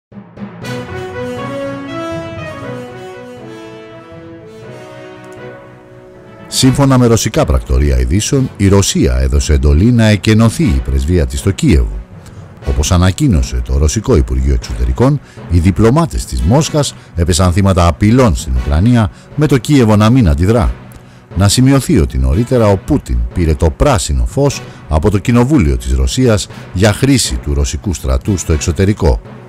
Σύμφωνα με ρωσικά πρακτορία ειδήσεων, η Ρωσία έδωσε εντολή να εκενωθεί η πρεσβεία της στο Κίεβο. Όπως ανακοίνωσε το Ρωσικό Υπουργείο Εξωτερικών, οι διπλωμάτες της Μόσχας έπεσαν θύματα απειλών στην Ουκρανία, με το Κίεβο να μην αντιδρά. Να σημειωθεί ότι νωρίτερα ο Πούτιν πήρε το πράσινο φως από το Κοινοβούλιο της Ρωσίας για χρήση του ρωσικού στρατού στο εξωτερικό.